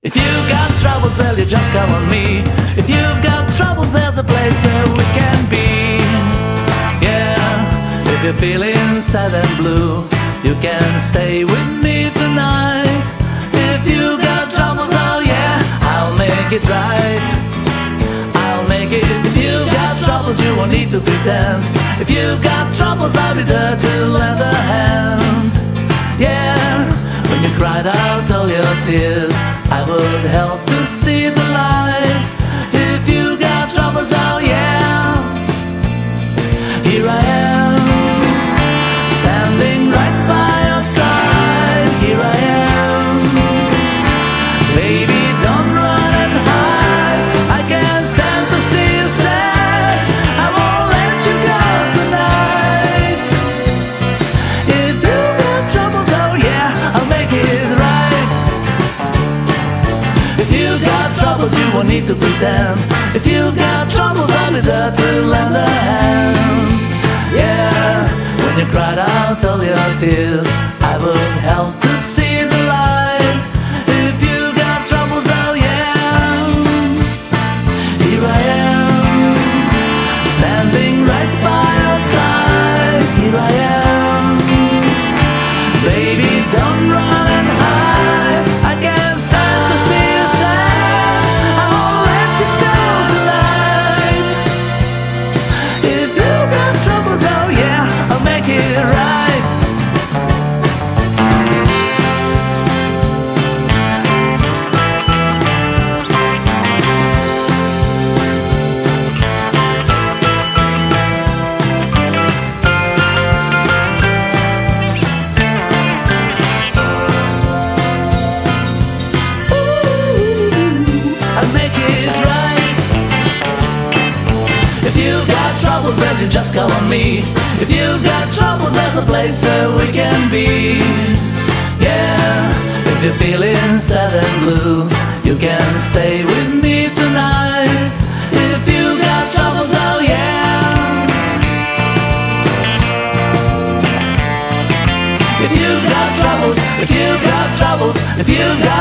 If you've got troubles, well, you just come on me. If you've got troubles, there's a place where we can be. Yeah, if you're feeling sad and blue, you can stay with me tonight. If you've got troubles, oh yeah, I'll make it right. I'll make it. If you've got troubles, you won't need to pretend. If you've got troubles, I'll be there to lend a hand. Yeah, when you cried out all your tears, I would help to see the light. If you got troubles, oh yeah, here I am, standing right by your side. Here I am, baby, don't run and hide. I can't stand to see you sad. I won't let you go tonight. If you got troubles, oh yeah, I'll make it right. If you got troubles, you won't need to pretend. If you got troubles, I'll be there to lend a hand. Yeah, when you cried out all your tears, I would help to see the light. If you got troubles, oh yeah, here I am, standing right by your side. Here I am, baby, don't run and hide. I can't stand to see you sad. I won't let you go tonight. If you got troubles, oh yeah, I'll make it right. I'll make it right. If you got troubles, well, you just call on me. If you got troubles, there's a place where we can be. Yeah, if you're feeling sad and blue, you can stay with me tonight. If you got troubles, oh yeah, if you got troubles, if you got troubles, if you got